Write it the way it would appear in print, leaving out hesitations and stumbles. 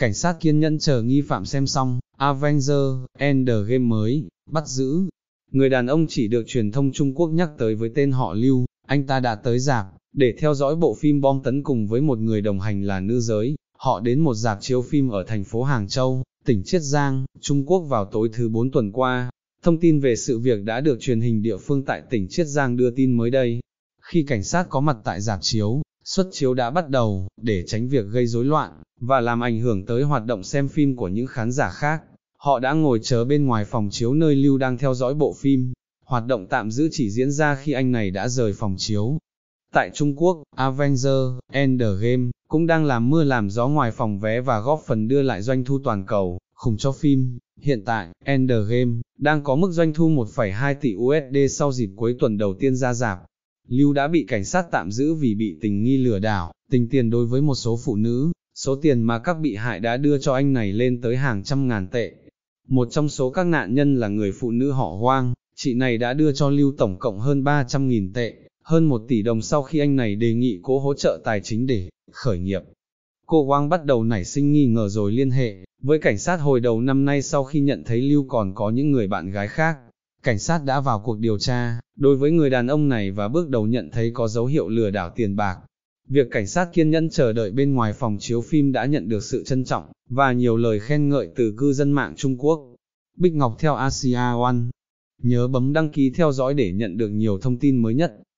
Cảnh sát kiên nhẫn chờ nghi phạm xem xong, Avengers Endgame mới, bắt giữ. Người đàn ông chỉ được truyền thông Trung Quốc nhắc tới với tên họ Lưu, anh ta đã tới rạp, để theo dõi bộ phim bom tấn cùng với một người đồng hành là nữ giới. Họ đến một rạp chiếu phim ở thành phố Hàng Châu, tỉnh Chiết Giang, Trung Quốc vào tối thứ 4 tuần qua. Thông tin về sự việc đã được truyền hình địa phương tại tỉnh Chiết Giang đưa tin mới đây. Khi cảnh sát có mặt tại rạp chiếu, suất chiếu đã bắt đầu, để tránh việc gây rối loạn, và làm ảnh hưởng tới hoạt động xem phim của những khán giả khác. Họ đã ngồi chờ bên ngoài phòng chiếu nơi Lưu đang theo dõi bộ phim. Hoạt động tạm giữ chỉ diễn ra khi anh này đã rời phòng chiếu. Tại Trung Quốc, Avengers Endgame cũng đang làm mưa làm gió ngoài phòng vé và góp phần đưa lại doanh thu toàn cầu, khủng cho phim. Hiện tại, Endgame đang có mức doanh thu 1,2 tỷ USD sau dịp cuối tuần đầu tiên ra rạp. Lưu đã bị cảnh sát tạm giữ vì bị tình nghi lừa đảo, tình tiền đối với một số phụ nữ. Số tiền mà các bị hại đã đưa cho anh này lên tới hàng trăm ngàn tệ. Một trong số các nạn nhân là người phụ nữ họ Hoang, chị này đã đưa cho Lưu tổng cộng hơn 300.000 tệ, hơn 1 tỷ đồng sau khi anh này đề nghị cô hỗ trợ tài chính để khởi nghiệp. Cô Hoang bắt đầu nảy sinh nghi ngờ rồi liên hệ với cảnh sát hồi đầu năm nay sau khi nhận thấy Lưu còn có những người bạn gái khác. Cảnh sát đã vào cuộc điều tra đối với người đàn ông này và bước đầu nhận thấy có dấu hiệu lừa đảo tiền bạc. Việc cảnh sát kiên nhẫn chờ đợi bên ngoài phòng chiếu phim đã nhận được sự trân trọng và nhiều lời khen ngợi từ cư dân mạng Trung Quốc. Bích Ngọc theo Asia One. Nhớ bấm đăng ký theo dõi để nhận được nhiều thông tin mới nhất.